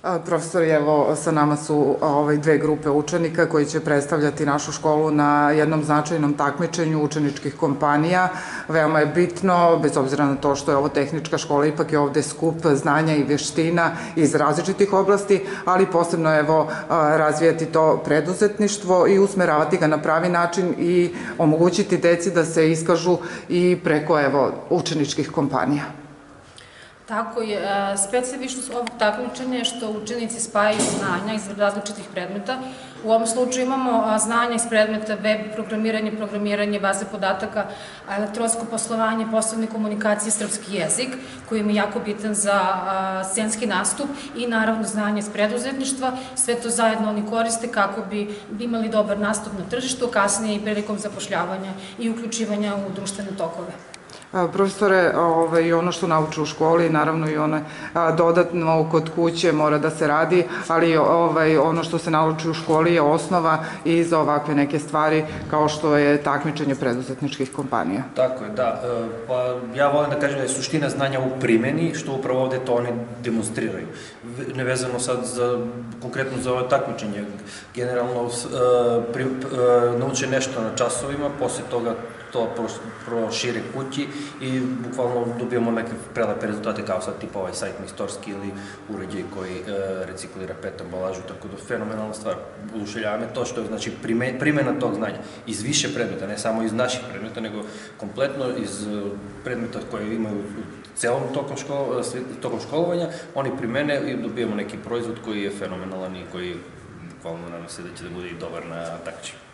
Profesori, evo sa nama su dve grupe učenika koji će predstavljati našu školu na jednom značajnom takmičenju učeničkih kompanija. Veoma je bitno, bez obzira na to što je ovo tehnička škola, ipak je ovde skup znanja i veština iz različitih oblasti, ali posebno evo razvijati to preduzetništvo i usmeravati ga na pravi način i omogućiti deci da se iskažu i preko evo učeničkih kompanija. Tako je, specifičnost ovog takmičenja je što učenici spajaju znanja iz različitih predmeta. U ovom slučaju imamo znanja iz predmeta web programiranje, baze podataka, elektronsko poslovanje, poslovne komunikacije, srpski jezik, koji im je jako bitan za scenski nastup i naravno znanje iz preduzetništva. Sve to zajedno oni koriste kako bi imali dobar nastup na tržištu, kasnije i prilikom zapošljavanja i uključivanja u društvene tokove. Profesore, ono što nauče u školi, naravno i ono dodatno kod kuće mora da se radi, ali ono što se nauči u školi je osnova i za ovakve neke stvari kao što je takmičenje preduzetničkih kompanija. Tako je, da. Pa ja volim da kažem da je suština znanja u primjeni, što upravo ovde to oni demonstriraju. Nevezano sad konkretno za ovo takmičenje, generalno nauče nešto na časovima, posle toga to prošire kući i bukvalno dobijamo neke prelepe rezultate kao sad tipa ovaj sajt Mistorski ili uređaj koji reciklira PET ambalažu, tako da fenomenalna stvar. Oduševljava me to što je znači primjena tog znanja iz više predmeta, ne samo iz naših predmeta, nego kompletno iz predmeta koje imaju u celom tokom školovanja, oni primene i dobijemo neki proizvod koji je fenomenalan i koji bukvalno nadam se da će da bude i dobar na takmičenju.